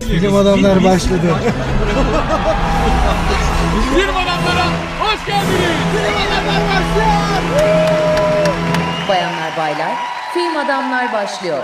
Bilim adamlar başladı. Bilim adamlara hoş geldiniz. Bilim adamlar başlıyor. Bayanlar baylar, Film Adamlar başlıyor.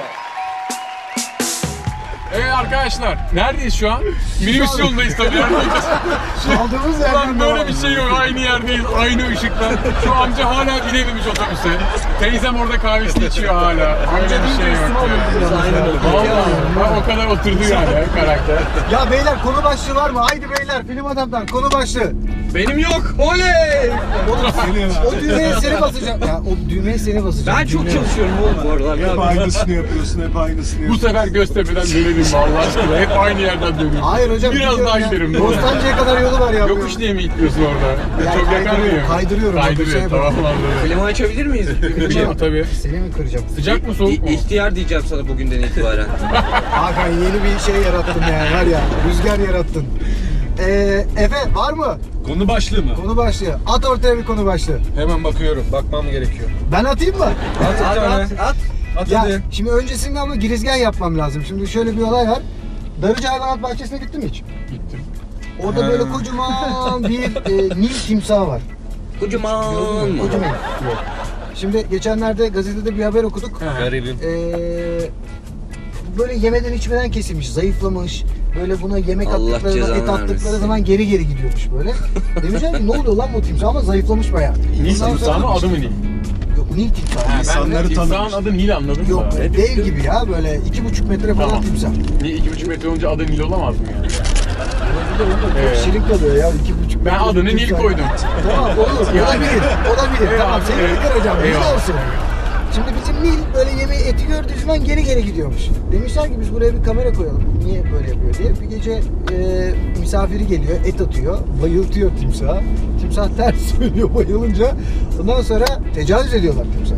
Evet arkadaşlar, neredeyiz şu an? Minibüs yolundayız tabii. Kaldığımız Ulan yerden böyle bir şey yok, aynı yerdeyiz, aynı ışıklar. Şu amca hala binememiş otobüse. Teyzem orada kahvesini içiyor hala. Öyle bir şey yok ya. Vallahi o kadar oturdu yani karakter. Ya beyler konu başlığı var mı? Haydi beyler film adamdan konu başlığı. Benim yok. Oley! O düğmeye seni basacağım. Ya o düğmeye seni basacağım. Ben çok çalışıyorum oğlum bu arada. Hep aynısını yapıyorsun, hep aynısını Bu yapıyorsun. sefer Göztepe'den dönelim Allah aşkına. Hep aynı yerden dönelim. Hayır hocam. Biraz gidiyorum daha ya. giderim. Bostancı'ya kadar yolu var ya. Yokuş diye mi gidiyorsun orada? Ya Çok yakar kaydırıyorum, mıyım? kaydırıyorum. Kaydırıyor, tamam anladım. Klima açabilir miyiz? Klima tabii. Seni mi kıracağım? Sıcak mı soğuk mu? İhtiyar diyeceğim sana bugünden itibaren. Hakan yeni bir şey yarattın yani var ya. Rüzgar yarattın. Efe var mı? Konu başlığı mı? Konu başlığı. At ortaya bir konu başlığı. Hemen bakıyorum, bakmam gerekiyor. Ben atayım mı? At bir tane. At Ya hadi. şimdi öncesinde ama girizgah yapmam lazım. Şimdi şöyle bir olay var. Darıca Hayvanat Bahçesi'ne gittin mi hiç? Gittim. Orada böyle kocaman bir Nil timsahı var. Kocaman mı? Kocaman. Şimdi geçenlerde gazetede bir haber okuduk. Garibim. Böyle yemeden içmeden kesilmiş, zayıflamış. Böyle buna yemek Allah attıkları, cezanı et attıkları vermesin. zaman geri gidiyormuş böyle. Demişler ki ne oluyor lan bu timsah ama zayıflamış bayağı. Nil Ondan sonra- timsahı mı adı mı Nil? Yok Nil timsahı. İnsanları Timsahın tanımış. adı Nil anladım Yok da. dev gibi ya böyle 2,5 metre falan Tamam. timsah. Niye 2,5 metre olunca adı Nil olamaz mı yani? Evet. Şirin kalıyor ya 2,5 metre. Ben adını Nil timsah. koydum. Tamam olur. Olabilir. Olabilir. Evet, Tamam seni evet. kıracağım. Güzel Eyvallah. olsun. Şimdi bizim Nil böyle yemeği eti gördüğü zaman geri gidiyormuş. Demişler ki biz buraya bir kamera koyalım. Niye böyle yapıyor diye. Bir gece misafiri geliyor, et atıyor, bayıltıyor timsahı. Timsah ters söylüyor bayılınca. Ondan sonra tecavüz ediyorlar timsahı.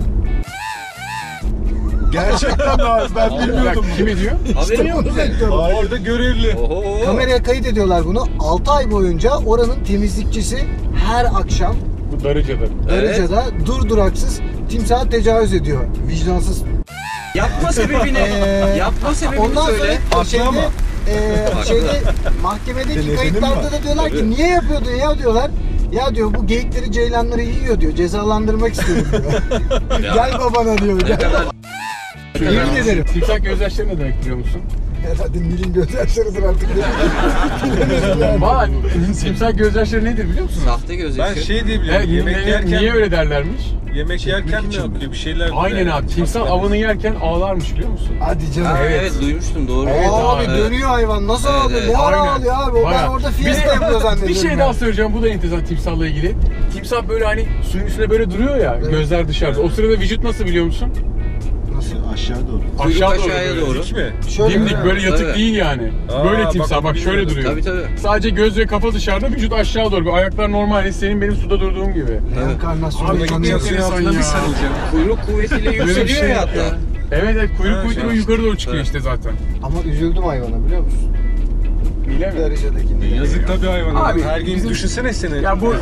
Gerçekten daha ben bilmiyordum. Kim ediyor? Haberin yok mu senin? Orada görevli. Oho. Kameraya kayıt ediyorlar bunu. 6 ay boyunca oranın temizlikçisi her akşam Bu Darıca'dır. Darıca'da durduraksız timsaha tecavüz ediyor. Vicdansız. Yapma sebebini. Yapma sebebini Ondan söyle. sonra Haklı ama. şeyde mahkemedeki Denetimim kayıtlarda var. da diyorlar ki niye yapıyordun ya diyorlar. Ya diyor bu geyikleri ceylanları yiyor diyor. Cezalandırmak istiyorum diyor. Gel babana diyor. Gel. Yemin ederim. Timsah gözyaşları ne demek biliyor musun? Herhalde Nil'in gözyaşlarıdır artık. Bilemedim yani. Valla timsah gözyaşları nedir biliyor musun? Sahte gözyaşı. Ben şey diye biliyorum. Yemek yerken Niye öyle derlermiş? yemek yerken mi akıyor bir şeyler? Aynen abi. Timsah avını yerken ağlarmış biliyor musun? Hadi canım. Ha, Evet. evet duymuştum doğru. Evet, abi abi. dönüyor hayvan. Nasıl Evet, ağlıyor? evet. Ne ara Aynen. ağlıyor abi? O ben Bayağı. orada Bir fiesta de- yapıyor zannediyorum. Bir şey ya. daha söyleyeceğim. Bu da enteresan timsahla ilgili. Timsah böyle hani suyun üstünde böyle duruyor ya. Evet. Gözler dışarıda. O sırada vücut nasıl biliyor musun? Aşağı doğru. Kuyruk Aşağı aşağıya böyle. doğru. Dik mi? Şöyle Dimdik böyle yatık Tabii. değil yani. Aa, Böyle timsah bak, bak şöyle bilmiyordum. duruyor. Tabii tabii. Sadece göz ve kafa dışarıda, vücut aşağı doğru. Ayaklar normal. Yani senin benim suda durduğum gibi. Reenkarnasyonu Abi çok tanıyorsun. enteresan Altına ya. bir sarılacağım. Kuyruk kuvvetiyle Böyle bir yükseliyor şey ya yok hatta. ya. Evet evet kuyruk Ha, kuyruğu şey. yukarı doğru çıkıyor Evet. işte zaten. Ama üzüldüm hayvana biliyor musun? Bile mi? Darıca'daki. Yazık tabii hayvana. Abi, Her gün bizim- düşünsene seni. Ya bu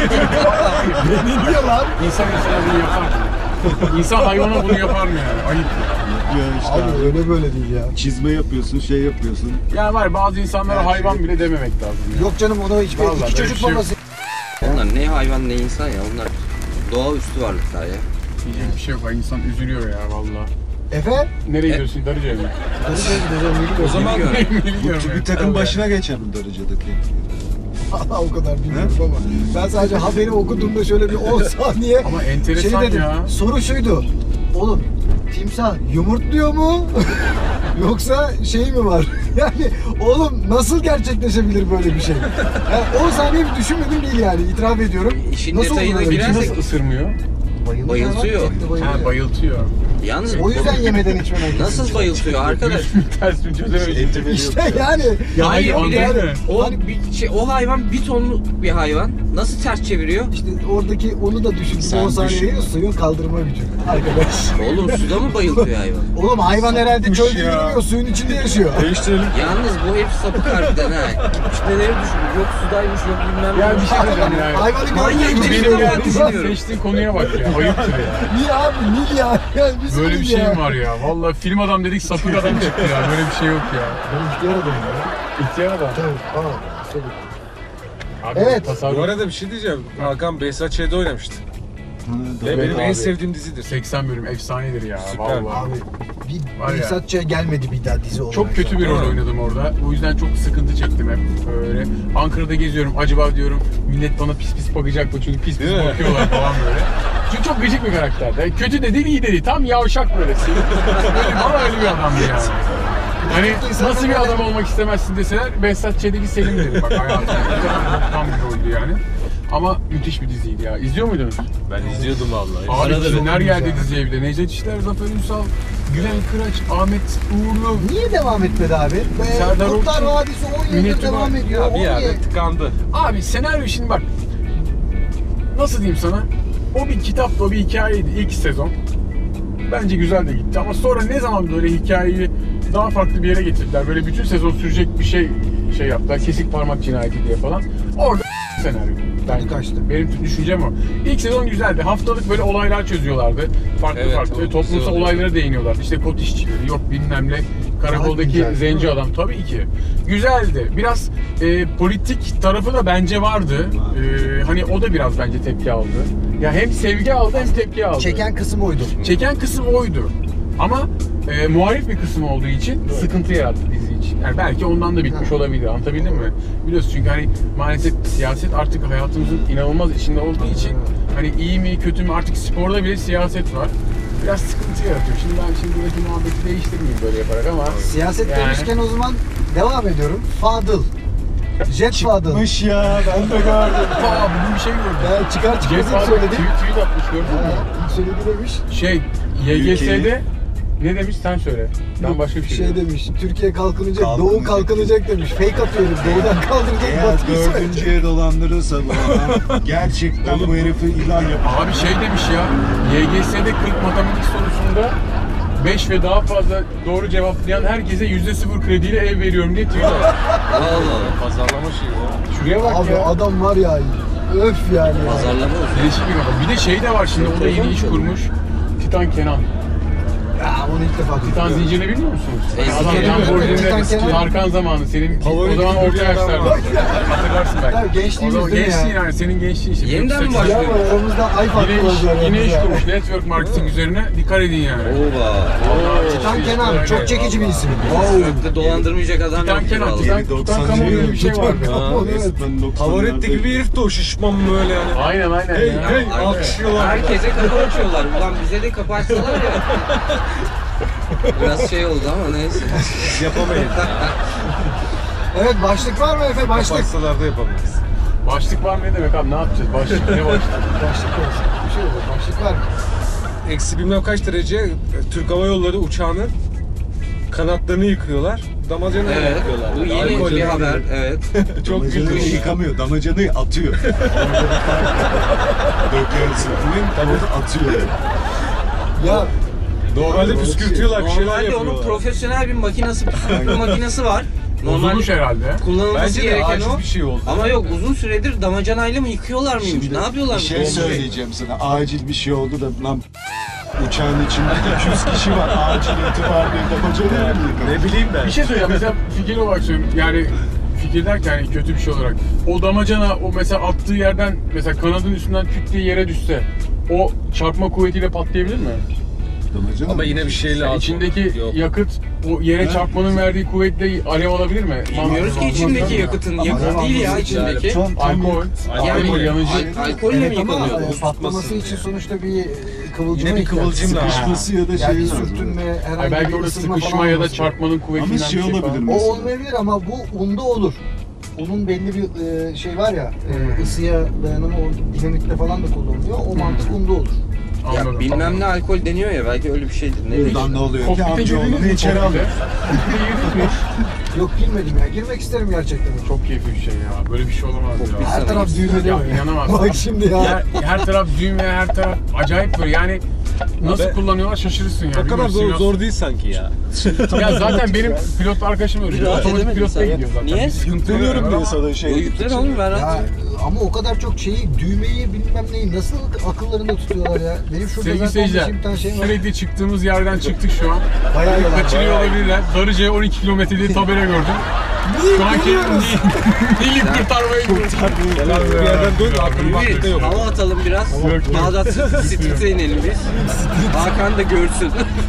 Ne diyor lan? insan insana bunu yapar mı? İnsan hayvana bunu yapar mı yani? Ayıp. Ya işte Abi öyle böyle değil ya. çizme yapıyorsun, şey yapıyorsun. Ya var bazı insanlara hayvan bile dememek lazım ya. Yok canım ona hiç Vallahi iki böyle çocuk bir şey yok. babası. Onlar ne hayvan ne insan ya onlar. Doğaüstü varlıklar ya. Diyecek bir şey yok. İnsan üzülüyor ya valla. Efe? Nereye gidiyorsun? Darıca'ya mı? Darıca'ya gideceğim. O zaman Biliyorum. bir takım başına geçelim Darıca'daki. Allah o kadar bilmiyorum ama. Ben sadece haberi okuduğumda şöyle bir 10 saniye Ama enteresan dedim. ya. Soru şuydu. Oğlum timsah yumurtluyor mu? Yoksa şey mi var? Yani oğlum nasıl gerçekleşebilir böyle bir şey? Yani 10 saniye bir düşünmedim değil yani itiraf ediyorum. İşin Nasıl detayına olur öyle bir şey? girersek- Nasıl ısırmıyor? Bayıltıyor. Ha bayıltıyor. Yalnız O yüzden yemeden içmeden nasıl bayıltıyor arkadaş? Ters bir çözememiş. Eti veriyor. İşte yani. Ya Hayır hayır, bir de anladın mı? o, o hayvan bir tonlu bir hayvan. Nasıl ters çeviriyor? İşte oradaki onu da düşün. Sen 10 saniye düşün. suyun kaldırma gücü. Arkadaş. Oğlum suda mı bayıltıyor hayvan? Oğlum hayvan herhalde Sapıkmış çölde ya. yürümüyor, suyun içinde yaşıyor. Değiştirelim. Yalnız bu hep sapık harbiden ha. İşte neleri düşünüyor? Yok sudaymış yok bilmem Ya ne. bir şey diyeceğim yani. Hayvanı Manyak gördüğün bir gibi şey Benim ya, düşünüyor. geldiğim düşünüyorum. seçtiğin konuya bak ya. Ayıptır ya. Niye abi? Nil ya. Yani Biz Böyle bir miyiz şey ya? mi var ya? Vallahi film adam dedik sapık adam çıktı ya. Böyle bir şey yok ya. Ben ihtiyar adamım ya. İhtiyar adam. Tabii. Tabii. Abi, Evet. tasarruf- Bu arada bir şey diyeceğim. Hakan Behzat Ç'de oynamıştı. Ve Evet benim en abi. sevdiğim dizidir. 80 bölüm efsanedir ya. Süper. Vallahi. Abi Var bir ya. Behzatçı'ya gelmedi bir daha dizi olarak. Çok kötü bir rol oynadım orada. O yüzden çok sıkıntı çektim hep böyle. Ankara'da geziyorum. Acaba diyorum millet bana pis pis bakacak mı? Çünkü pis pis Değil mi? bakıyorlar falan böyle. Çünkü çok gıcık bir karakterdi. Yani kötü de değil, iyi de değil. Tam yavşak böyle. Böyle bana öyle bir adamdı yani. Hani nasıl bir adam olmak istemezsin deseler Behzat Ç'deki Selim dedim bak hayatımda. Tam bir roldü yani. Ama müthiş bir diziydi ya. İzliyor muydunuz? Ben izliyordum vallahi. Abi Arada kimler bir- geldi diziye bir de. Necdet İşler, Zafer Ünsal, Gülen Kıraç, Ahmet Uğurlu. Niye devam etmedi abi? Serdar Kurtlar Ortaç, Vadisi 10 yıldır Minnet devam Tuna. ediyor. Ya bir O yerde niye? tıkandı. Abi senaryo şimdi bak. Nasıl diyeyim sana? O bir kitaptı, o bir hikayeydi ilk sezon. Bence güzel de gitti ama sonra ne zaman böyle hikayeyi daha farklı bir yere getirdiler. Böyle bütün sezon sürecek bir şey yaptılar. Kesik parmak cinayeti diye falan. Orada senaryo. Tadı kaçtı. Benim düşüncem o. İlk sezon güzeldi. Haftalık böyle olaylar çözüyorlardı. Farklı Evet, farklı. o güzel Toplumsal oluyor. olaylara değiniyorlardı. İşte kot işçileri, yok bilmem ne. Karakoldaki güzel, zenci değil mi? adam. Tabii ki. Güzeldi. Biraz politik tarafı da bence vardı. Hani o da biraz bence tepki aldı. Ya hem sevgi aldı hem tepki aldı. Çeken kısım oydu. Çeken kısım oydu. Ama muhalif bir kısım olduğu için sıkıntı yarattı dizi için. Yani belki ondan da bitmiş olabilir. Anlatabildim mi? Biliyorsun çünkü hani maalesef siyaset artık hayatımızın inanılmaz içinde olduğu için hani iyi mi kötü mü artık sporda bile siyaset var. Biraz sıkıntı yaratıyor. Şimdi ben buradaki muhabbeti değiştirmeyeyim böyle yaparak ama Siyaset yani- demişken o zaman devam ediyorum. Fadıl. Jet Fadıl. Mış ya ben de gördüm. Aa, bugün bir şey gördüm. Ben çıkar çıkmaz Jeff ilk Bezos söyledim. tweet atmış gördün mü? İlk söyledi demiş. Şey YGS'de ne demiş sen söyle. Ben başka bir şey Şey diyorum. demiş. Türkiye kalkınacak, Kalkınacak. Doğu kalkınacak demiş. Fake atıyorum. Doğudan kaldıracak. Eğer Batıyı söyleyecek. dördüncüye dolandırırsa bu adam gerçekten bu herifi ilan yapacak. Abi şey demiş ya, YGS'de 40 matematik sorusunda 5 ve daha fazla doğru cevaplayan herkese %0 krediyle ev veriyorum diye tweet attı. Allah. Pazarlama şeyi o. Şuraya bak Abi ya. adam var ya. Öf yani. Ya. Pazarlama olsun. Değişik bir kafa. Bir de şey de var şimdi, o da yeni iş kurmuş. Titan Kenan. Ya onu ilk defa duydum. Titan zincirini bilmiyor musunuz? Eski Adam Kenan Can mi? Borcu'nun Titan eski Kenan. Tarkan zamanı. Senin Favori o zaman gibi orta bir adam yaşlarda. var. Hatırlarsın belki. Tabii gençliğimizde O zaman mi ya? gençliğin yani senin gençliğin işte. Yeniden mi 48 Ya başlıyor? var aramızda ay farklı Yine iş kurmuş. Network marketing üzerine. Dikkat edin yani. Oba. Titan Kenan çok çekici bir isim. Sokakta dolandırmayacak adam Titan yok. Kenan, vallahi. Titan Kamu diye bir şey vardı. Favorit'te gibi bir herif de o şişman böyle yani. Aynen aynen Hey ya. hey Aynen. alkışlıyorlar. Herkese kapı açıyorlar. Ulan bize de kapı açsalar ya. Biraz şey oldu ama neyse. Yapamayız. Evet başlık var mı Efe? Başlık. Başsalar da yapamayız. Başlık var mı ne demek abi, ne yapacağız? Başlık ne başlık? Başlık olsun. Bir şey olur. Başlık var mı? Eksi bilmem kaç derece Türk Hava Yolları uçağının kanatlarını yıkıyorlar. Damacana Evet. yıkıyorlar. Bu yeni Alkolle bir haber. Evet. Çok Damacanayı gülmüş. yıkamıyor, damacanayı atıyor. Dökersin. Atıyor. Ya Normalde püskürtüyorlar bir şeyler Normalde onun yapıyorlar. profesyonel bir makinesi, püskürtme makinesi var. Bozulmuş herhalde. kullanılması Bence de gereken acil o. bir şey oldu. Ama yok, uzun süredir damacanayla mı yıkıyorlar mıymış? Ne yapıyorlar? Bir şey söyleyeceğim sana. Acil bir şey oldu da lan uçağın içinde 200 kişi var. Acil itibar diye damacanayı mı yıkamıyor? Ne bileyim ben. Bir şey söyleyeceğim mesela fikir olarak söyleyeyim. Yani fikir derken yani kötü bir şey olarak. O damacana o mesela attığı yerden mesela kanadın üstünden küt diye yere düşse o çarpma kuvvetiyle patlayabilir mi? Damacana Ama yine bir şey lazım. İçindeki Yok. yakıt o yere çarpmanın verdiği kuvvetle alev alabilir mi? Bilmiyoruz ki içindeki yakıtın. Yakıt değil ya içindeki. Alkol. Alkol yanıcı. Alkolle mi evet ama yıkanıyor? patlaması için sonuçta bir kıvılcıma Yine bir ihtiyaç. kıvılcım lazım. Sıkışması ya da Yani şey bir lazım. sürtünme, Ay herhangi belki bir orada ısınma sıkışma falan ya da olması. çarpmanın kuvvetinden Ama şey bir şey olabilir falan. mi? O olmayabilir ama bu unda olur. Unun belli bir şey var ya, ısıya dayanımı o dinamitte falan da kullanılıyor. O mantık unda olur. Ya Anladım. bilmem ne alkol deniyor ya, belki öyle bir şeydir. Ne Buradan bileyim. ne oluyor ki Kokpite girdiniz amcaoğlunu mi? içeri alıyor. Kokpite girdiniz mi? Yok girmedim ya. Girmek isterim gerçekten. Çok keyifli bir şey ya. Böyle bir şey olamaz ya. Her taraf düğme Ya değil mi? inanamazsın. Bak şimdi ya. Her taraf düğme, her taraf acayip böyle yani nasıl Abi, kullanıyorlar şaşırırsın ya. O kadar Bilmiyorum, zor değil sanki ya. Ya zaten benim pilot arkadaşım öyle. Rahat Otomatik edemedin pilotla sen ya. gidiyor zaten. Niye? Bir sıkıntı yok. Dönüyorum diye sana Yo, şey. yüklen oğlum ben Ya rahat. ama o kadar çok şeyi, düğmeyi bilmem neyi nasıl akıllarında tutuyorlar ya. Benim şurada Sevgili zaten seyirciler, bir tane şey var. sürekli çıktığımız yerden çıktık şu an. Bayağı yalan. Kaçırıyor olabilirler. Darıca'ya 12 kilometre diye tabela gördüm. Şu anki Nil'i kurtarmaya gidiyoruz. Gel abi bir yerden dön. Akıllı vakti yok. Hava atalım biraz. Yok. Bağdat Street'e inelim biz. Hakan da görsün.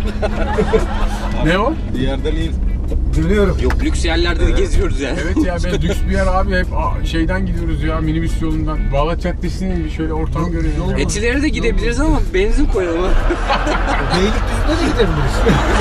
Ne o? Bir yerden in. Dönüyorum. Yok lüks yerlerde de geziyoruz yani. Evet ya ben lüks bir yer abi hep şeyden gidiyoruz ya minibüs yolundan. Bağlat Caddesi'nin bir şöyle ortam görüyorum. yol- Etilere de gidebiliriz ama benzin koyalım. Beylikdüzü'ne de gidebiliriz.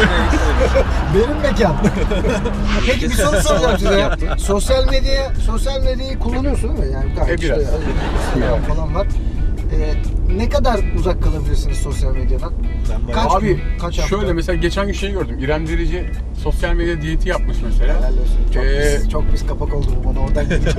Benim mekan. Peki bir soru soracağım size ya. Sosyal medyayı kullanıyorsun değil mi? Yani gayet Biraz. Instagram falan var. Ne kadar uzak kalabilirsiniz sosyal medyadan? Ben bayağı... Kaç Abi gün, kaç hafta? şöyle mesela geçen gün şey gördüm. İrem Derici sosyal medya diyeti yapmış mesela. Helal olsun. Ee, Çok pis kapak oldu bu bana oradan gidecek.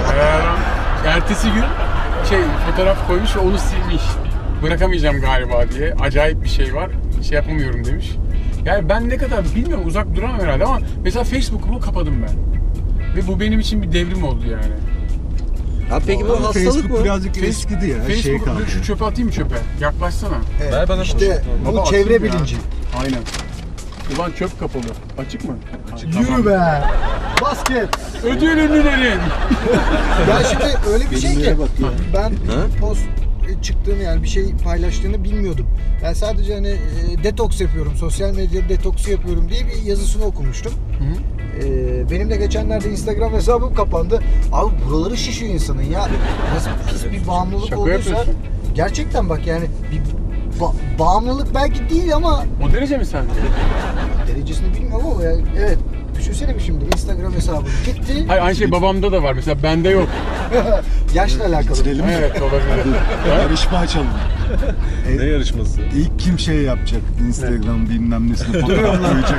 Ertesi gün fotoğraf koymuş ve onu silmiş. Bırakamayacağım galiba diye. Acayip bir şey var. Şey yapamıyorum demiş. Yani ben ne kadar bilmiyorum uzak duramam herhalde ama mesela Facebook'umu kapadım ben. Ve bu benim için bir devrim oldu yani. Ha peki bu hastalık Facebook mı? birazcık eskidi ya. Şey Facebook'u kaldı. şu çöpe atayım mı çöpe? Yaklaşsana. Evet, Ver bana işte Baba, bu açık çevre ya. bilinci. Aynen. Ulan çöp kapalı. Açık mı? Açık. Yürü be. Basket. Ödül ünlülerin. Ya şimdi öyle bir şey ki Benimlere bak ya. ben post çıktığını yani bir şey paylaştığını bilmiyordum. Ben sadece hani detoks yapıyorum, sosyal medya detoksu yapıyorum diye bir yazısını okumuştum. Benim de geçenlerde Instagram hesabım kapandı. Abi buraları şişiyor insanın ya. Nasıl pis bir bağımlılık Şaka olduysa. yapıyorsun. Gerçekten bak yani bir bağımlılık belki değil ama O derece mi sence? derecesini bilmiyorum ama yani evet. Düşünsene bir şimdi Instagram hesabı gitti. Hayır aynı şey babamda da var mesela bende yok. Yaşla alakalı. Bitirelim mi? Evet olabilir. Yarışma açalım. Ne yarışması? İlk kim şey yapacak? Instagram bilmem nesine fotoğraf koyacak.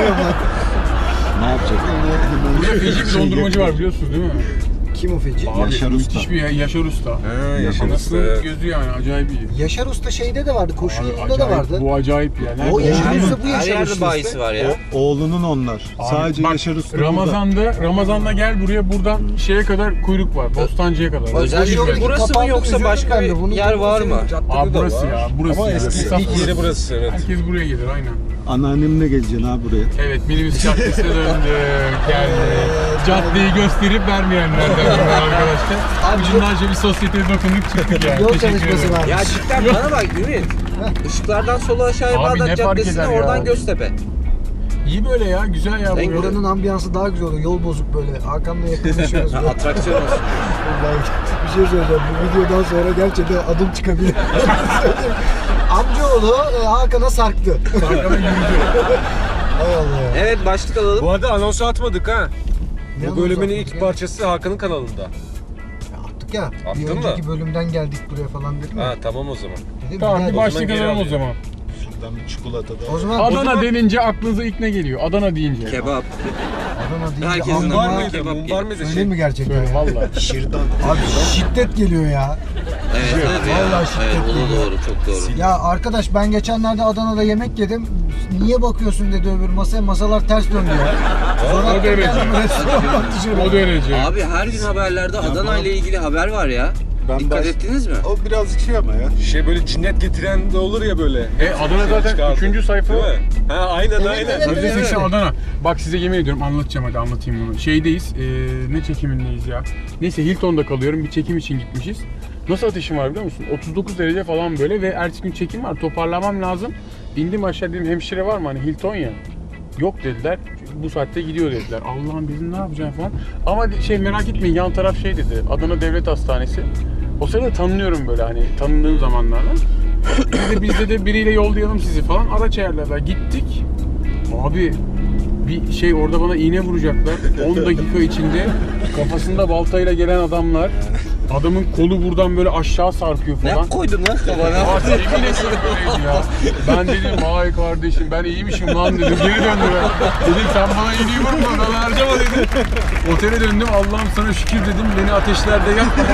Ne yapacak? Burada feci bir dondurmacı var biliyorsunuz değil mi? Kim o feci? Abi, Yaşar Usta. müthiş bir Yaşar Usta. Ha Yaşar Usta. Anasının gözü yani acayip iyi. Yaşar Usta şeyde de vardı, koşu Abi, yolunda da acayip, vardı. Bu acayip yani. O Yaşar Oğlum, Usta bu Her Yaşar yerde Usta. bayisi var ya. Oğlunun onlar. Abi, Sadece bak, Yaşar Usta burada. Ramazan'da gel buraya buradan şeye kadar kuyruk var. Bostancı'ya kadar. Özellikle Koşu yolu burası mı kapandı, yoksa üzüldüm başka ben de. Bunu bir yer var mı? Abi burası ya. Burası Ama ya. eski Esas ilk yeri burası evet. Herkes buraya gelir aynen. Anneannemle geleceksin ha buraya. Evet minibüs caddesine döndük. Yani caddeyi gösterip vermeyenlerden bunlar arkadaşlar. Ucundan şöyle bir sosyeteye dokunduk çıktık yani. Yol Teşekkür çalışması ederim. var. Ya cidden bana bak Ümit. Işıklardan sola aşağıya Abi ne Bağdat fark Caddesi'ne eder ya? oradan Göztepe. İyi böyle ya güzel ya. Ben bu yol. Buranın ambiyansı daha güzel oluyor. Yol bozuk böyle. Hakan'la yakınlaşıyoruz. böyle. Atraksiyon olsun. Vallahi bir şey söyleyeceğim. Bu videodan sonra gerçekten adım çıkabilir. Amcaoğlu Hakan'a sarktı. Arkada yürüdü. Hay Allah ya. Evet başlık alalım. Bu arada anonsu atmadık ha. Ne Bu bölümün anonsu ilk atmadık ya? parçası Hakan'ın kanalında. Attık ya. Bir Attın mı? önceki bölümden geldik buraya falan dedim ya. Ha tamam o zaman. Dedim, Tamam bir daha- başlık geri alalım o alayım. zaman. Şuradan bir çikolata da. O zaman Adana denince aklınıza ilk ne geliyor? Adana deyince. Kebap. Adana deyince Herkesin Adana- Var Ama mıydı? kebap Mumbar mıydı? Öyle mi gerçekten Söyle ya? valla. Şırdan. Abi şiddet geliyor ya. Evet abi ya. Vallahi şiddet Evet o da geliyor. doğru çok doğru. Ya arkadaş ben geçenlerde Adana'da yemek yedim. Niye bakıyorsun dedi öbür masaya. Masalar ters döndü ya. Sonra O attım derece. kendimi restorandan dışarı. O derece. Abi her gün haberlerde Adana ile ilgili haber var ya. Ben Dikkat baş- ettiniz mi? O birazcık şey ama ya. Şey böyle cinnet getiren de olur ya böyle. Adana zaten Çıkardı. 3. sayfa. Değil mi? Ha aynen Evet, aynen. evet. Sözleşmesi Adana. Bak size yemin ediyorum anlatacağım hadi anlatayım bunu. Şeydeyiz, ne çekimindeyiz ya. Neyse Hilton'da kalıyorum bir çekim için gitmişiz. Nasıl ateşim var biliyor musun? 39 derece falan böyle ve ertesi gün çekim var. Toparlamam lazım. İndim aşağı dedim hemşire var mı hani Hilton ya. Yok dediler. Bu saatte gidiyor dediler. Allah'ım bizim ne yapacağız falan. Ama şey merak etmeyin yan taraf şey dedi. Adana Devlet Hastanesi. O sırada tanınıyorum böyle hani tanındığım zamanlarda. Bizde de biriyle yollayalım sizi falan. Araç ayarladılar. Gittik. Abi bir şey orada bana iğne vuracaklar. 10 dakika içinde kafasında baltayla gelen adamlar. Adamın kolu buradan böyle aşağı sarkıyor falan. Ne koydun lan kafana? Aa, yemin ederim böyleydi ya. Ben dedim vay kardeşim ben iyiymişim lan dedim. Geri döndüler. Dedim sen bana iğneyi vurma ben harcama dedim. Otele döndüm Allah'ım sana şükür dedim. Beni ateşlerde yakma.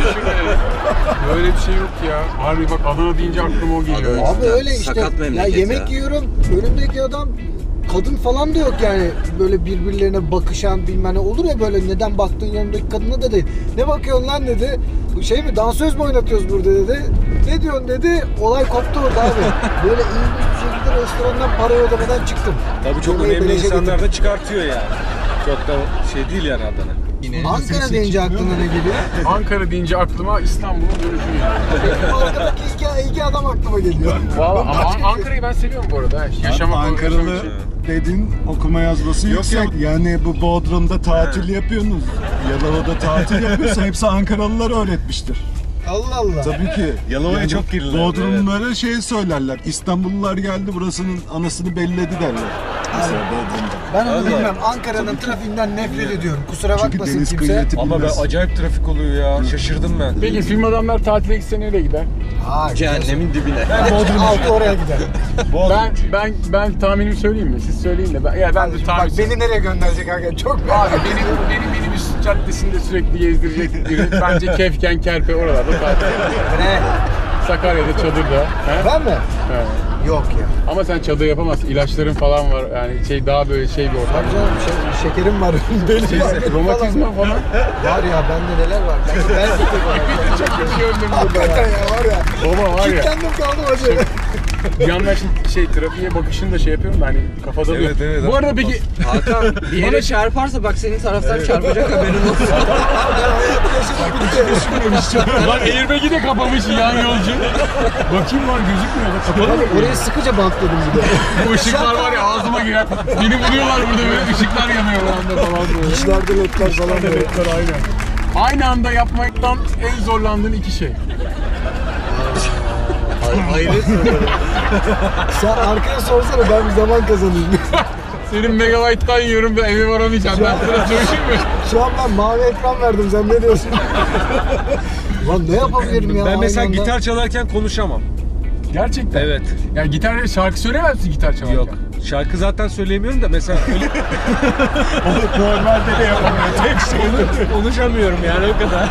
Böyle bir şey yok ya. Harbi bak Adana deyince aklıma o geliyor. Adana- Abi öyle işte. Sakat Ya memleket yemek ya. yiyorum. Önümdeki adam kadın falan da yok yani. Böyle birbirlerine bakışan bilmem ne olur ya, böyle neden baktığın yanındaki kadına da değil. Ne bakıyorsun lan dedi. Şey mi, dansöz mü oynatıyoruz burada dedi. Ne diyorsun dedi. Olay koptu orada abi. Böyle iyi bir şekilde restorandan parayı ödemeden çıktım. Tabii çok Yemeği önemli beleşe insanlar getirdim. da çıkartıyor yani. Çok da şey değil yani Adana. Ankara deyince aklına ne geliyor? Ankara deyince aklıma İstanbul'un dönüşü geliyor. Arkadaki iki adam aklıma geliyor. Valla ama Başka bir şey. Ankara'yı ben seviyorum bu arada. Yaşamak Ankaralı dedin, okuma yazması Yok, yüksek. yok. Yani bu Bodrum'da tatil yapıyorsunuz. Yalova'da tatil yapıyorsa hepsi Ankaralılar öğretmiştir. Allah Allah. Tabii ki. Yalova'ya çok girdiler, Bodrumlulara şey söylerler. İstanbullular geldi, burasının anasını belledi derler. Mesela Bodrum'da. Ben onu Vallahi. bilmem. Ankara'nın trafiğinden nefret ediyorum. Kusura Çünkü bakmasın deniz kimse. kıymetini Ama ben bilmez. acayip trafik oluyor ya. Şaşırdım ben. Peki film adamlar tatile gitse nereye gider? Cehennemin dibine. Ben altı oraya giderim. Ben tahminimi söyleyeyim mi? Siz söyleyin de. Ben de tahmin. Bak beni nereye gönderecek hakikaten çok Abi benim minibüs caddesinde sürekli gezdirecek biri. Bence Kefken, Kerpe oralarda tatil. Ne? Sakarya'da çadırda. He? Ben mi? He. Yok ya. Ama sen çadır yapamazsın. İlaçların falan var. Yani daha böyle bir ortam. Tabii canım şekerim var. Benim var. Romatizma falan. Var ya bende neler var. Ben Çok kötü gördüm burada hakikaten ya. ya var ya. Baba var ya. Kilitlendim kaldım hocam. Bir yandan şimdi trafiğe bakışını da yapıyorum da hani kafada da. Evet, evet. Bu arada peki Hakan bir yere çarparsa bak senin taraftar çarpacak haberin olsun. lan airbag'i de kapamış yan yolcu. Bakayım var gözükmüyor da kapalı mı? Orayı sıkıca bantladım bir de. Bu ışıklar var ya ağzıma girer. Beni buluyorlar burada böyle ışıklar yanıyor o anda falan böyle. Dişlerde ledler falan böyle. Ledler aynen. Aynı anda yapmaktan en zorlandığın iki şey. Hayret Sen arkaya sorsana, ben bir zaman kazanayım. Senin megabayttan yiyorum ve eve varamayacağım. Ben sana söyleyeyim mi? Şu an ben mavi ekran verdim, sen ne diyorsun? Lan ne yapabilirim ya? Ben mesela aynı anda? gitar çalarken konuşamam. Gerçekten. Evet. Yani gitar şarkı söyleyemez misin gitar çalarken? Yok. Şarkı zaten söyleyemiyorum da mesela öyle Normalde de yapamıyor. Tek şey. konuşamıyorum yani o kadar.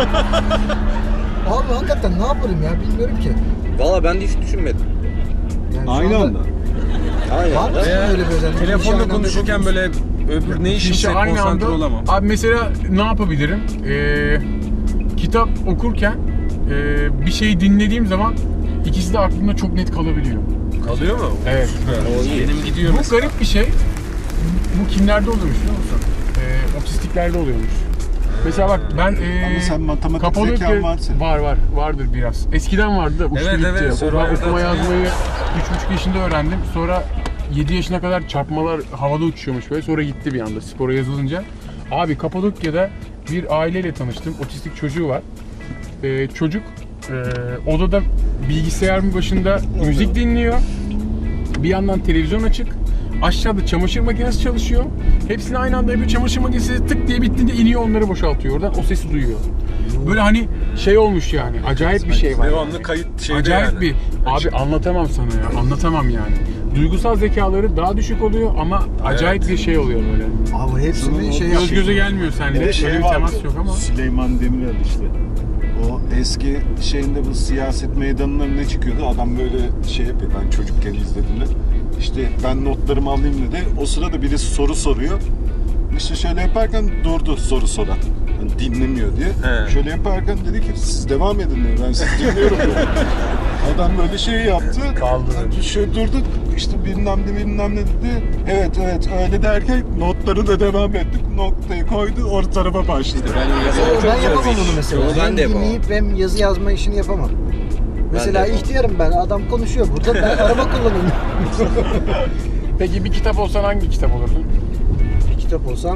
Abi hakikaten ne yaparım ya, bilmiyorum ki. Valla ben de hiç düşünmedim. Yani şu Aynı anda- anda. Aynen. Var mı senin öyle bir özellik? İş Telefonla aynı anda konuşurken yapıyorsun. böyle öbür ne İşte işimse aynı konsantre anda. olamam. Abi mesela ne yapabilirim? Kitap okurken bir şeyi dinlediğim zaman ikisi de aklımda çok net kalabiliyor. Kalıyor mu? Evet. Süper. Benim gidiyor Bu mesela. garip bir şey. Bu kimlerde oluyormuş biliyor musun? Otistiklerde oluyormuş. Mesela bak ben Ama sen matematik zekan var senin. Vardır biraz. Eskiden vardı da uçtu Evet, gitti. evet, Ben Survivor'da okuma hatırlıyorum. yazmayı 3,5 yaşında öğrendim. Sonra 7 yaşına kadar çarpmalar havada uçuyormuş böyle. Sonra gitti bir anda spora yazılınca. Abi Kapadokya'da bir aileyle tanıştım. Otistik çocuğu var. Çocuk odada bilgisayarın başında müzik dinliyor. Bir yandan televizyon açık. Aşağıda çamaşır makinesi çalışıyor. Hepsini aynı anda yapıyor. Çamaşır makinesi tık diye bittiğinde iniyor, onları boşaltıyor oradan. O sesi duyuyor. Böyle hani şey olmuş yani. Acayip bir şey var. Devamlı kayıt şeyde Acayip yani. bir. Abi anlatamam sana ya. Anlatamam yani. Duygusal zekaları daha düşük oluyor ama acayip bir şey oluyor böyle. Abi hepsini şey Göz yapıyor. göze gelmiyor seninle. Bir de şey Öyle bir vardı, temas yok ama. Süleyman Demirel işte. O eski şeyinde bu siyaset meydanının önüne çıkıyordu. Adam böyle şey yapıyor. Ben çocukken izlediğimde. İşte ben notlarımı alayım dedi. O sırada birisi soru soruyor. İşte şöyle yaparken durdu soru soran. Yani dinlemiyor diye. He. Şöyle yaparken dedi ki siz devam edin dedi. Ben sizi dinliyorum dedi. Adam böyle şey yaptı. Kaldırdı. Şöyle durduk. İşte bilmem ne dedi. Evet öyle derken notları da devam ettik. Noktayı koydu. Orta tarafa başladı. Ben yapamam onu mesela. Onu ben Hem de yapamam. dinleyip hem yazı yazma işini yapamam. Mesela yapamam. ihtiyarım ben. Adam konuşuyor burada. Ben araba kullanıyorum. Peki bir kitap olsan hangi kitap olurdun? Bir kitap olsam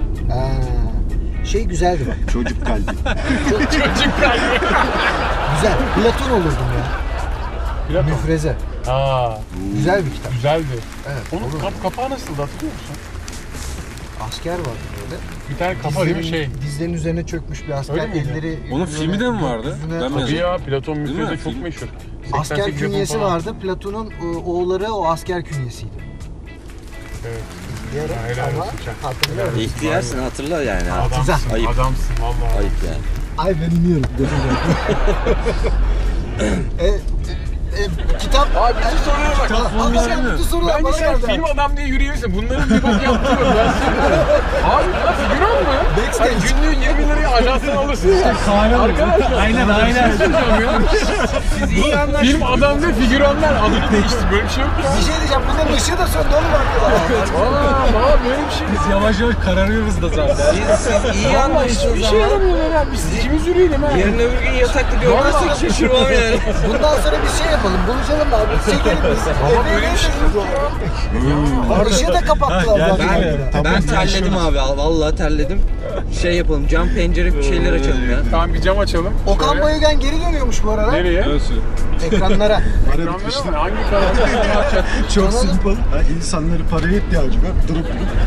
şey güzeldi bak. Çocuk kalbi. Çocuk kalbi. Güzel. Platon olurdum ya. Platon. Müfreze. Aa, Güzel bir kitap. güzeldi. Evet. Onun olur. kapağı nasıldı hatırlıyor musun? Asker vardı böyle. Bir tane kafa değil mi şey? Dizlerinin üzerine çökmüş bir asker. Öyle miydi? Elleri Onun böyle filmi de mi vardı? gökyüzüne- Ben mi- Tabii ya Platon Değil mi? Müfreze çok Film. meşhur. Asker 88 yapım künyesi falan. vardı. Platon'un oğulları o asker künyesiydi. Evet. Bir ara Helal ama olsun Çak. hatırlıyorum. İhtiyarsın hatırla yani. Adamsın, Ayıp. adamsın vallahi. Ayıp yani. Ay ben iniyorum. kitap... Abi bütün sorulara bak. Abi sen bütün sorular Bence bana sen geldi. film adam diye yürüyebilirsin. Bunların bir bok yaptığı yok. Ben söylüyorum. Abi bu figüran mı? Backstage. Hani günlüğün 20 liraya ajanstan alırsın ya. Arkadaşlar. Aynen. Siz iyi anlaştınız. Film adam ve figüranlar adını değişti. Böyle bir şey yok ya. Bir şey diyeceğim, bunların ışığı da söndü oğlum arkadaşlar. Aa böyle bir şey. Biz yavaş yavaş kararıyoruz da zaten. Siz iyi anlaştınız Hiçbir şey ama. yaramıyorlar abi. Biz ikimiz yürüyelim ha. Yarın öbür gün yatakta görmezsek şaşırmam yani. Bundan sonra bir şey yapalım, buluşalım abi, çekelim biz. Baba böyle bir şey yok ya. Işığı da kapattılar zaten. Ben terledim abi. Vallahi terledim. Şey yapalım. Cam pencere bir şeyler açalım ya. Tamam bir cam açalım. Okan Şöyle. Bayülgen geri dönüyormuş bu arada. Nereye? Ekranlara. Para bitmişti. Ekranlara mı? Hangi kanalda? Çok simple. İnsanların paraya ihtiyacı var. Durup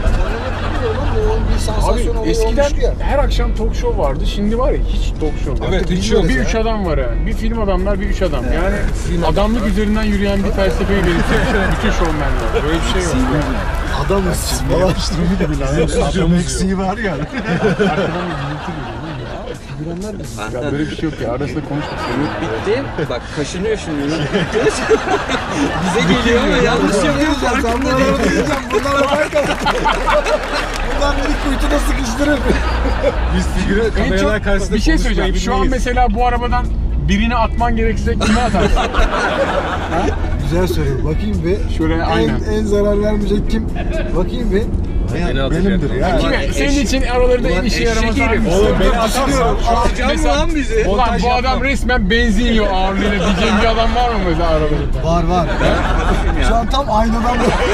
Bu bir sansasyon Abi oluyor eskiden olmuştu ya. her akşam talk show vardı. Şimdi var ya hiç talk show. Evet, Artık hiç yok bir ya. üç adam var ha. Bir film adamlar, bir üç adam. Yani adamlık üzerinden yürüyen bir felsefeyi benimseyen bütün şovmenler. Böyle bir şey var. Adamız. Bağıştırmayı da bilen. Adam eksiği var ya. Arkadan bir gürültü geliyor. Ne ya? Figüranlar bizim. Ya böyle bir şey yok ya. Arasında konuşmasın. Bitti. Bak kaşınıyor şimdi. Bize geliyor ama yanlış yapıyor farkında değil. Bunlar arkadaşlar. Bunlar beni kuytuda sıkıştırır. Biz figüre En kameralar çok karşısında bir şey konuşmayı söyleyeceğim. Şu an bilmeyiz. mesela bu arabadan birini atman gerekse kime atarsın? Güzel soru. Bakayım bir. Şöyle aynen. En zarar vermeyecek kim? Bakayım bir. Benimdir ya. Kime? Senin için aralarında en işe yaramaz herif. hangisi? Oğlum beni Atarsan şu an Atacağım mesela- lan bizi. Ulan Montaj bu adam yapmam. resmen benzin yiyor ağırlığıyla diyeceğim bir adam var mı mesela aralarında? Var var. Şu an tam aynadan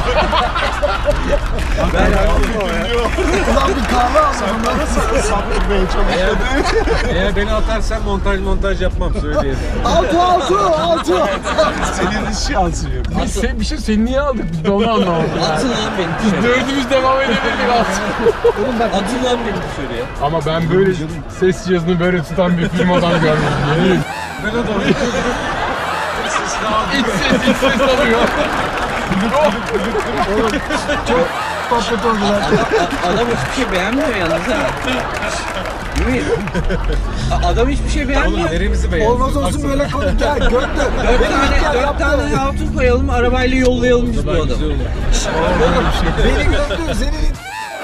Ulan bir kahve aldım. Saptırmaya çalışıyor. Eğer beni atarsan montaj yapmam söyleyeyim. Altu. Senin iş şansın yok. Biz bir şey seni niye aldık biz de onu anlamadık. Atın lan beni dışarı. Dördümüz devam edebildik aslında. Atın lan beni dışarıya. Ama ben böyle ses cihazını böyle tutan bir film adam görmedim. Yemin. Ben adamım. İç ses alıyor. Patlat oldular. Adam hiçbir şey beğenmiyor yalnız ha. Değil mi? Adam hiçbir şey Oğlum beğenmiyor. neremizi beğendin? Olmaz olsun böyle konu. Gel Gökte. Dört tane hatun koyalım, arabayla yollayalım biz bu adamı. Beni gördü. Senin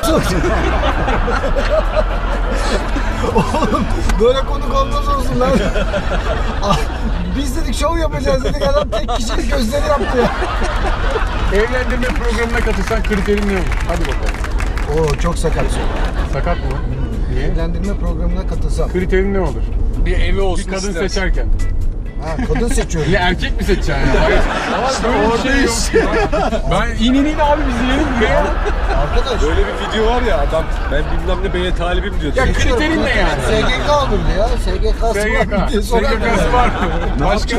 Oğlum böyle konuk olmaz olsun lan. Biz dedik şov yapacağız dedik, adam tek kişilik gösteri yaptı ya. Evlendirme programına katılsan kriterin ne olur? Hadi bakalım. Oo çok sakat soru. Sakat mı? Niye? Evlendirme programına katılsam. Kriterin ne olur? Bir evi olsun Bir kadın istersin. seçerken. Ha kadın seçiyorum. Ya erkek mi seçeceksin ya? Hayır. Böyle bir şey yok. Ben in abi bizi yenin buraya. Arkadaş. Böyle bir video var ya adam ben bilmem ne beye talibim diyor. Ya kriterin ne yani? SGK olurdu ya. SGK'sı var mı diye sorar. SGK'sı var mı? Başka?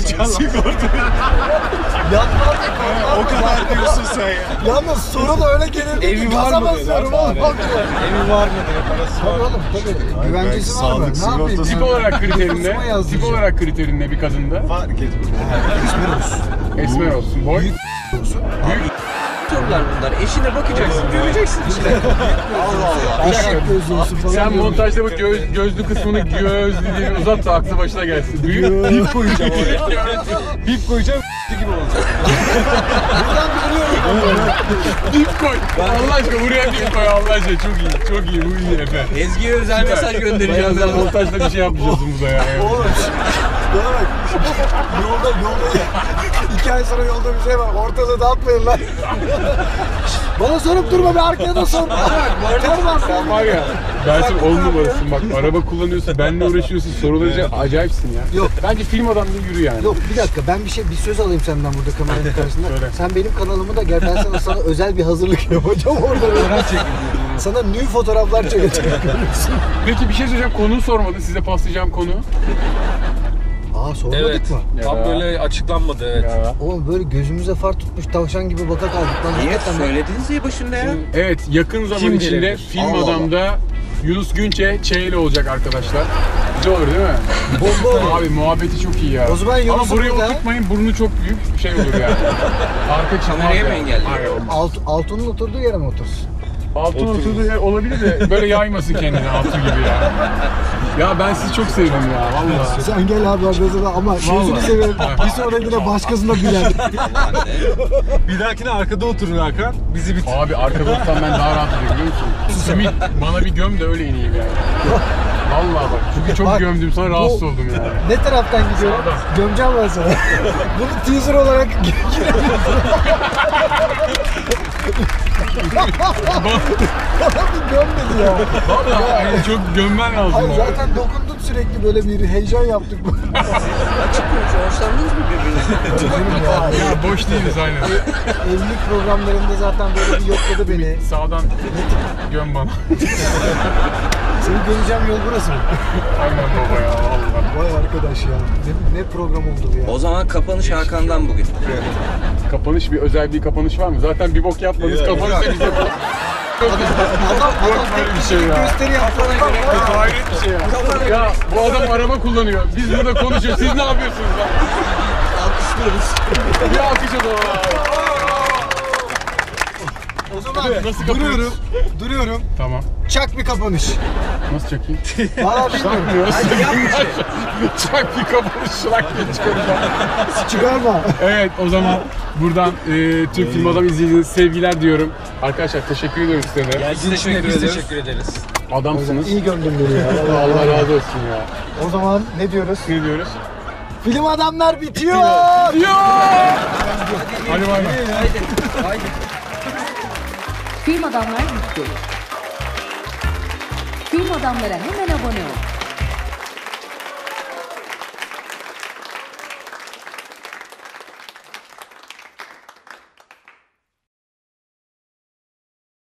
Yatmaz O kadar diyorsun sen ya. Yalnız soru da öyle gelir ki Evi var gaza mı basıyorum diyorlar oğlum. abi. Bak diyor. Evi var mı diye parası Tabii var. oğlum tabii. Güvencesi var mı? sağlık Ne yapayım? sigortası. Tip olarak kriterin ne? Kafasıma yazdıracağım. Tip olarak kriterin ne bir kadında? Fark etmiyor. Esmer olsun. Boy. Sorular bunlar. Eşine bakacaksın, göreceksin işte. Eşek gözlü olsun falan. Sen diyorum. montajda bu gözlü kısmını gözlü diye uzat da aklı başına gelsin. Büyük bip koyacağım oraya. Bip koyacağım gibi olacak. Buradan biliyorum. Bip koy. Allah aşkına buraya bip koy Allah aşkına. Çok iyi. Çok iyi. Bu iyi Efe. Ezgi'ye özel mesaj göndereceğim Bayağı ben. montajda bir şey yapmayacaksın burada ya. Oğlum bana bak. Yolda 2 ay sonra yolda bir şey var. Ortada dağıtmayın lan. Bana sorup durma, bir arkaya da sor. Sen var ya, Bersin 10 numarasın bak, araba kullanıyorsun, benimle uğraşıyorsun, soruları acayipsin ya. Yok. Bence film adamı yürü yani. Yok bir dakika, ben bir söz alayım senden burada kameranın karşısında. Söyle. Sen benim kanalımı da gel, ben sana özel bir hazırlık yapacağım orada. Sana nü fotoğraflar çekeceğim. Peki bir şey söyleyeceğim, konuyu sormadın, size paslayacağım konu. Aa sormadık Evet. mı? Tam Ya. böyle açıklanmadı evet. Ya. Oğlum böyle gözümüze far tutmuş tavşan gibi baka kaldık lan. Niye? Hakikaten ben- Söylediniz ya başında ya. Evet, yakın zaman Kim içinde gelebilir? film Allah adamda Yunus Günçe Çeyli olacak arkadaşlar. Güzel olur değil mi? Bomba olur. Abi muhabbeti çok iyi ya. O zaman Ama Yunus'u buraya burada- oturtmayın, burnu çok büyük bir şey olur yani. Arka çıkmaz Kameraya mı yani. engelliyor? Hayır olmaz. Altun'un oturduğu yere mi otursun? Altın oturduğu yer olabilir de böyle yaymasın kendini altın gibi ya. Ya ben sizi çok sevdim ya vallahi. Sen gel abi Agaz'a ama sözünü Vallahi. severim. Bir sonrakine başkasına bilen. Bir dahakine arkada oturun Hakan. Bizi bitir. Abi arkada otursam ben daha rahat ediyorum biliyor musun? Simit bana bir göm de öyle ineyim yani. Vallahi bak çünkü çok Bak, gömdüm sonra rahatsız bu- oldum yani. Ne taraftan gidiyorum? Gömeceğim ben sana. Bunu teaser olarak Bana bir göm dedi ya. Vallahi yani çok gömmen lazım. Hayır abi. zaten dokunduk sürekli böyle bir heyecan yaptık. Açık konuş, hoşlandınız mı birbirinizden? Ya boş değiliz aynen. Evlilik programlarında zaten böyle bir yokladı beni. Sağdan göm bana. Seni göreceğim yol burası mı? Aynen baba ya vallahi. Vay arkadaş ya. Ne program oldu bu ya. O zaman kapanış Hakan'dan bugün. Kapanış bir özel bir kapanış var mı? Zaten bir bok yapmadınız kapanışta bize bu. Yok böyle bir şey ya. Gösteri yaptı. Hayret bir şey ya. Ya bu adam araba kullanıyor. Biz burada konuşuyoruz. Siz ne yapıyorsunuz lan? Alkışlıyoruz. Bir alkış o zaman. O zaman Nasıl kapıyoruz? duruyorum. Tamam. Çak bir kapanış. Nasıl çakayım? Valla bilmiyorum. Çakmıyoruz. Çak bir kapanış şlak bir çıkaracağım. Çıkarma. Evet o zaman buradan tüm Film Adam izleyicilerine sevgiler diyorum. Arkadaşlar teşekkür ediyoruz size de. Biz teşekkür ederiz. Adamsınız. İyi gömdün beni ya. Allah razı olsun ya. O zaman ne diyoruz? Ne diyoruz? Film Adamlar bitiyor. Yo! Hadi bay bay. Haydi. Film Adamlar bitti. Film Adamlara hemen abone ol.